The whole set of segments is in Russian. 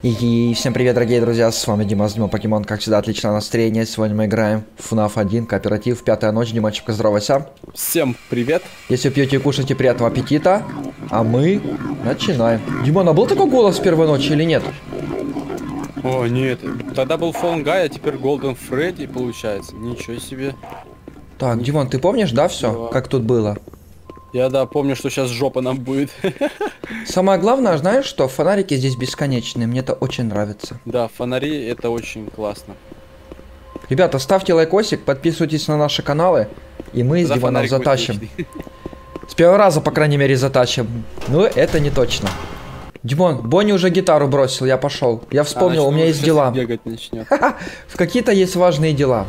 И всем привет, дорогие друзья, с вами Дима Покемон, как всегда, отличное настроение. Сегодня мы играем в FNAF 1, кооператив, 5-я ночь. Димончик, здравайся. Всем привет. Если пьете и кушаете, приятного аппетита. А мы начинаем. Димон, а был такой голос в первой ночи или нет? О, нет, тогда был Фонгай, а теперь Голден Фредди получается. Ничего себе. Так, Димон, ты помнишь, да, все, как тут было? Я, да, помню, что сейчас жопа нам будет. Самое главное, знаешь что, фонарики здесь бесконечные, мне это очень нравится. Да, фонари это очень классно. Ребята, ставьте лайкосик, подписывайтесь на наши каналы, и мы с За Димоном фонарик затащим. очень. С первого раза, по крайней мере, затащим. Ну, это не точно. Димон, Бонни уже гитару бросил, я пошел. Я вспомнил, у меня есть дела. Бегать начнет. В какие-то есть важные дела.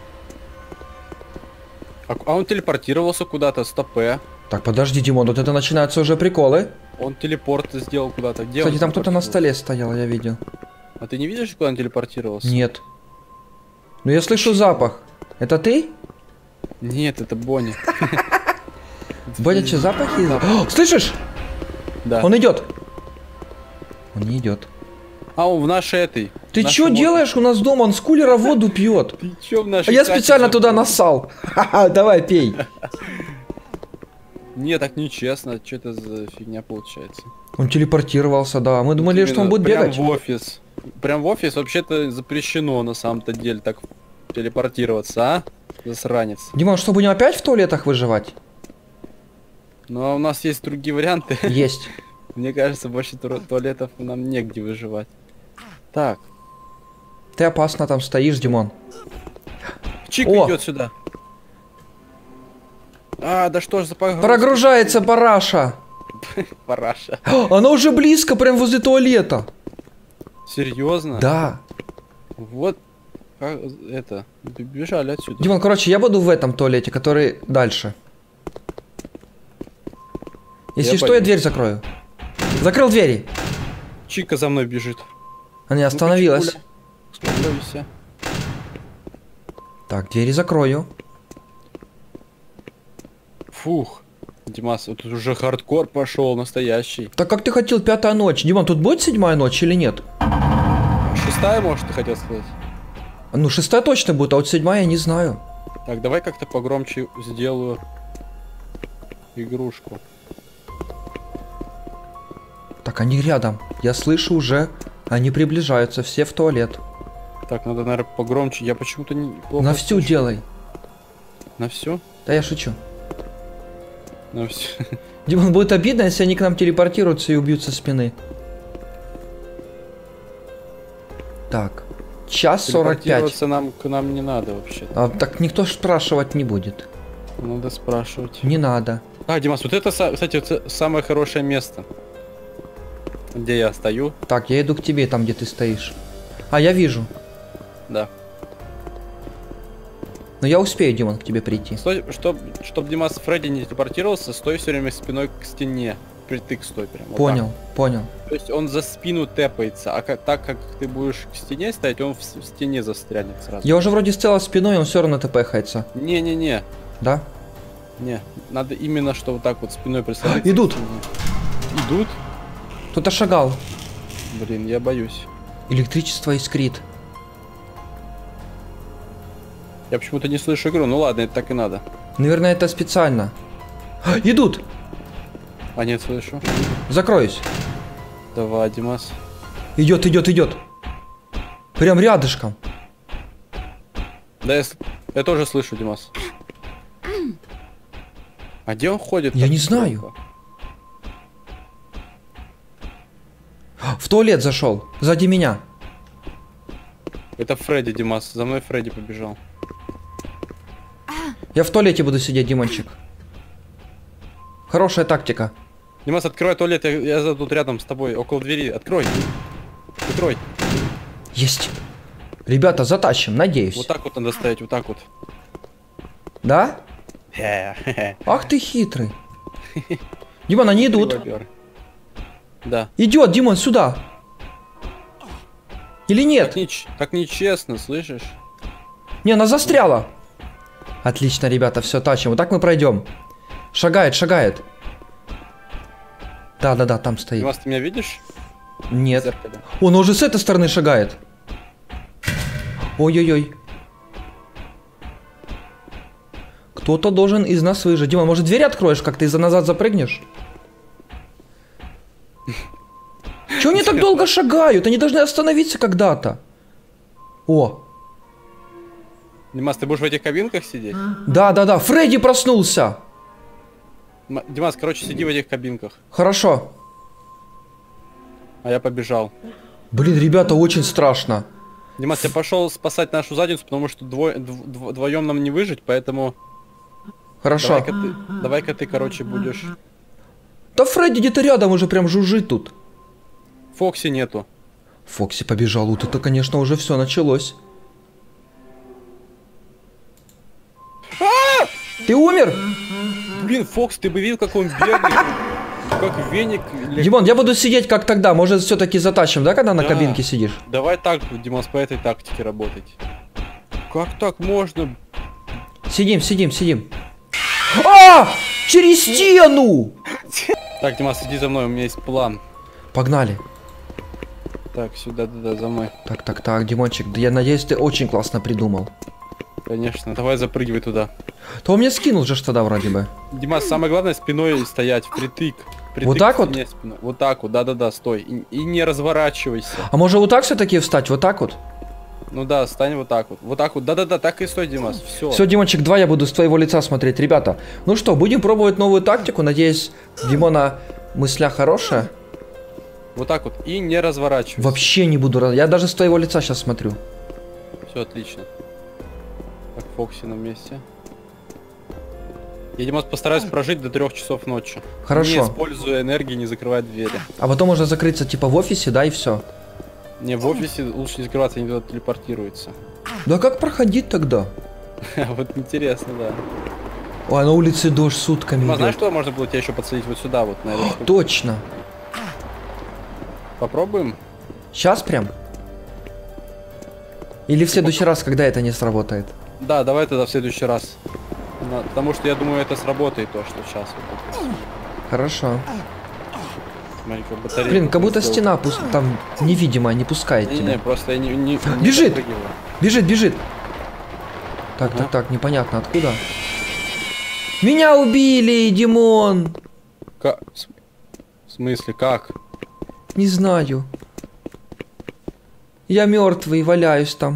А он телепортировался куда-то, стопе. Так, подожди, Димон, вот это начинаются уже приколы. Он телепорт сделал куда-то. Где Кстати, он там кто-то на телепортировался? столе стоял, я видел. А ты не видишь, куда он телепортировался? Нет. Ну, я слышу запах. Это ты? Нет, это Бонни. Бодя, что, запахи? О, слышишь? Да. Он идет. Он не идет. А он в нашей этой. Ты нашей что мод- делаешь у нас дома? Он с кулера воду пьет. Ты чё в А нашей я Кате специально забыл? туда нассал. Ха-ха, давай, пей. Не, так нечестно. Что это за фигня получается? Он телепортировался, да. Мы думали, что он будет Прям бегать. в офис. Прям в офис вообще-то запрещено на самом-то деле так телепортироваться, а? Засранец. Димон, что, будем опять в туалетах выживать? Ну а у нас есть другие варианты. Есть. Мне кажется, больше туалетов нам негде выживать. Так, Ты опасно там стоишь, Димон. Чик О! идет сюда. А, да что ж за погрузка? Прогружается параша. Параша. Она уже близко, прям возле туалета. Серьезно? Да. Вот, как это, бежали отсюда. Димон, короче, я буду в этом туалете, который дальше. Если Я что, я боюсь. дверь закрою. Закрыл двери. Чика за мной бежит. Она остановилась. Успокойся. Так, двери закрою. Фух. Димас, вот тут уже хардкор пошел настоящий. Так как ты хотел 5-я ночь? Димон, тут будет 7-я ночь или нет? 6-я, может, ты хотел сказать? Ну, 6-я точно будет, а вот 7-я я не знаю. Так, давай как-то погромче сделаю игрушку. Так, они рядом. Я слышу уже. Они приближаются, все в туалет. Так, надо, наверное, погромче. Я почему-то не плохо На всю слышу. делай. На все? Да я шучу. На все. Димон, будет обидно, если они к нам телепортируются и убьют со спины. Так. Час 45. Телепортироваться к нам не надо вообще. А, так никто спрашивать не будет. Надо спрашивать. Не надо. А, Димас, вот это, кстати, вот самое хорошее место. Где я стою. Так, я иду к тебе, там, где ты стоишь. А, я вижу. Да. Но я успею, Димон, к тебе прийти. Стой, чтоб Димас Фредди не телепортировался, стой все время спиной к стене. Притык стой прям. Вот Понял, понял. так. То есть он за спину тэпается, а так как ты будешь к стене стоять, он в стене застрянет сразу. Я уже вроде стоял спиной, он все равно тпхается. Не-не-не. Да? Не. Надо именно, что вот так вот спиной прислониться. Идут. к стене. Идут? Кто-то шагал. Блин, я боюсь. Электричество искрит. Я почему-то не слышу игру. Ну ладно, это так и надо. Наверное, это специально. Идут! А нет, слышу. Закроюсь. Давай, Димас. Идет, идет, идет. Прям рядышком. Да, я тоже слышу, Димас. А где он ходит? Я так не знаю. долго? В туалет зашел. Сзади меня. Это Фредди, Димас. За мной Фредди побежал. Я в туалете буду сидеть, Димончик. Хорошая тактика. Димас, открывай туалет, я тут рядом с тобой, около двери. Открой. Открой. Есть. Ребята, затащим, надеюсь. Вот так вот надо стоять, вот так вот. Да? Ах ты хитрый. Димон, они идут. Да. Идет, Димон, сюда. Или нет? Как нечестно, слышишь? Не, она застряла. Отлично, ребята, все, тащим. Вот так мы пройдем. Шагает, шагает. Да-да-да, там стоит. Димас, ты меня видишь? Нет. Зеркало. Он уже с этой стороны шагает. Ой-ой-ой. Кто-то должен из нас выжить. Дима, может дверь откроешь, как ты назад запрыгнешь? Чего они так долго шагают? Они должны остановиться когда-то. О. Димас, ты будешь в этих кабинках сидеть? Да. Фредди проснулся. Димас, короче, сиди в этих кабинках. Хорошо. А я побежал. Блин, ребята, очень страшно. Димас, я пошел спасать нашу задницу, потому что вдвоем нам не выжить, поэтому... Хорошо. Давай-ка ты, короче, будешь... Да Фредди где-то рядом уже прям жужжит тут. Фокси нету. Фокси побежал. Вот это, конечно, уже все началось. Ты умер? Блин, Фокс, ты бы видел, как он бегает. Как веник. Димон, я буду сидеть как тогда. Может, все-таки затащим, да, когда на Да. кабинке сидишь? Давай так, Димас, по этой тактике работать. Как так можно? Сидим. А! Через стену! Так, Димас, иди за мной, у меня есть план. Погнали. Так, сюда, за мной. Так, Димончик, да я надеюсь, ты очень классно придумал. Конечно, давай запрыгивай туда. То он мне скинул же тогда вроде бы. Димас, самое главное спиной стоять, впритык. Вот так к вот? стене спиной. Вот так вот, да, стой. И не разворачивайся. А может вот так все-таки встать? Вот так вот? Ну да, стань вот так вот. Вот так вот, да, так и стой, Димас, все. Все, Димончик, 2 я буду с твоего лица смотреть. Ребята, ну что, будем пробовать новую тактику. Надеюсь, Димона мысля хорошая. Вот так вот, и не разворачивайся. Вообще не буду. Я даже с твоего лица сейчас смотрю. Все отлично. Так, Фокси на месте. Я, Димас, постараюсь прожить до 3 часов ночи. Хорошо. Не используя энергии, не закрывая двери. А потом можно закрыться типа в офисе, да, и все. Не, в офисе лучше не закрываться, они туда телепортируются. Да как проходить тогда? Вот интересно, да. Ой, на улице дождь сутками Димас, идет. знаешь, что можно было тебя еще подсадить вот сюда, вот на эту штуку? Точно. Попробуем? Сейчас прям? Или в следующий раз, когда это не сработает? Да, давай тогда в следующий раз. Потому что я думаю, это сработает то, что сейчас. Вот. Хорошо. Смотри-ка, батарейка Блин, как будто сделала. стена там невидимая, не пускает Не, тебя. просто я не Бежит! допрыгиваю. Бежит. Ага. Так, непонятно откуда. Меня убили, Димон! В смысле, как? Не знаю. Я мертвый, валяюсь там.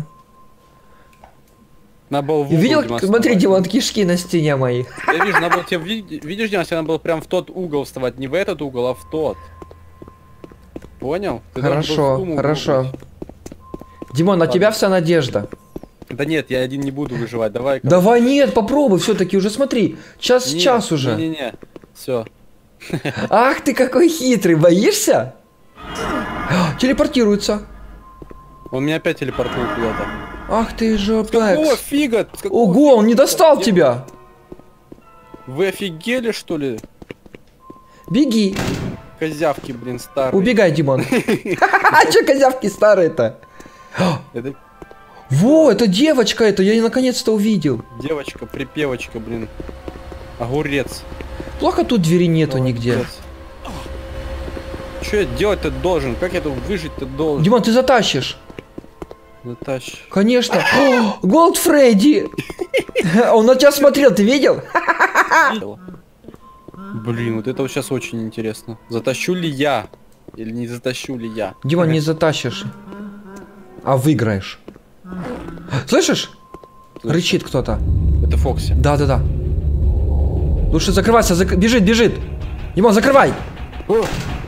Надо было в угол, Видел? Димас, Смотри, вставать. Димон, кишки на стене мои. Я вижу, надо было тебе, видишь, Димас, тебе надо было прям в тот угол вставать, не в этот угол, а в тот. Понял? Ты должен был в Хорошо, том углу хорошо. быть. Димон, на Ладно. тебя вся надежда. Да нет, я один не буду выживать, давай. Давай, нет, попробуй, все-таки уже смотри. Час уже. Не-не-не, все. Ах ты какой хитрый, боишься? Телепортируется. Он меня опять телепортнул куда-то. Ах ты О, жопекс. фига! С какого Ого, он не фига? достал тебя. Вы офигели, что ли? Беги. Козявки, блин, старые. Убегай, Димон. А че козявки старые-то? Это Во, это девочка это, я ее наконец-то увидел. девочка, припевочка, блин. Огурец. Плохо тут двери нету нигде. Что я делать-то должен? Как я тут выжить-то должен? Димон, ты затащишь. Наташ. Конечно. Голд Фредди. Он на тебя смотрел, ты видел? Блин, вот это вот сейчас очень интересно. Затащу ли я? Или не затащу ли я? Димон, не затащишь. А выиграешь. Слышишь? Слышу. Рычит кто-то. Это Фокси. Да. Лучше закрывайся, бежит. Димон, закрывай. О!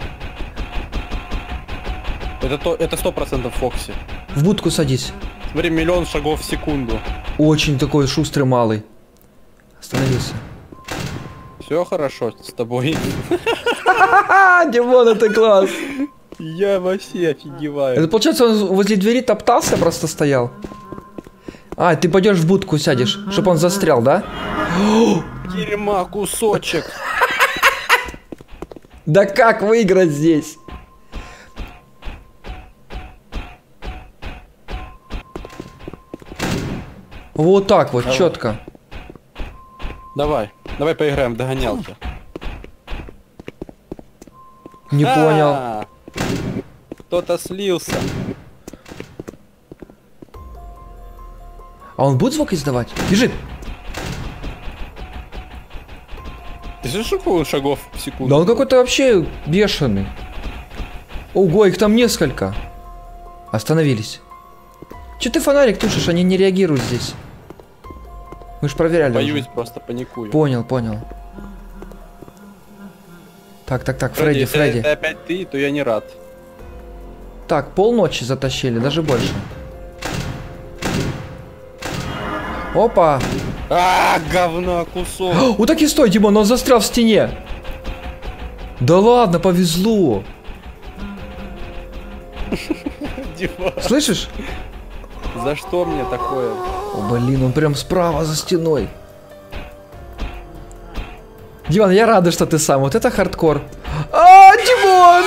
Это 100% Фокси. В будку садись. Смотри, 1 000 000 шагов в секунду. Очень такой шустрый малый. Остановился. Все хорошо с тобой. Димон, это класс. Я вообще офигеваю. Это получается, он возле двери топтался, просто стоял. А, ты пойдешь в будку сядешь, чтобы он застрял, да? Дерьма, кусочек. Да как выиграть здесь? Вот так вот, Давай. четко. Давай поиграем в догонялки. Не понял. А, Кто-то слился. А он будет звук издавать? Бежит! Ты слышишь, сколько он шагов в секунду? Да он какой-то вообще бешеный. Ого, их там несколько. Остановились. Че ты фонарик тушишь? Они не реагируют здесь. Мы ж проверяли. Боюсь, уже. просто паникую. Понял, понял. Так, Фредди, Если Фредди. это опять ты, то я не рад. Так, полночи затащили, даже больше. Опа! Говно, кусок. Вот так и стой, Димон, он застрял в стене. Да ладно, повезло. Димон, Слышишь? за что мне такое? О, блин, он прям справа за стеной. Димон, я рада, что ты сам. Вот это хардкор. Димон!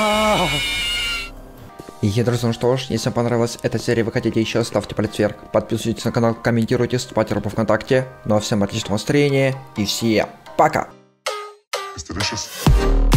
И, друзья, ну что ж, если вам понравилась эта серия, вы хотите еще, ставьте палец вверх, подписывайтесь на канал, комментируйте, вступайте в группу ВКонтакте. Ну а всем отличного настроения и всем пока! It's delicious.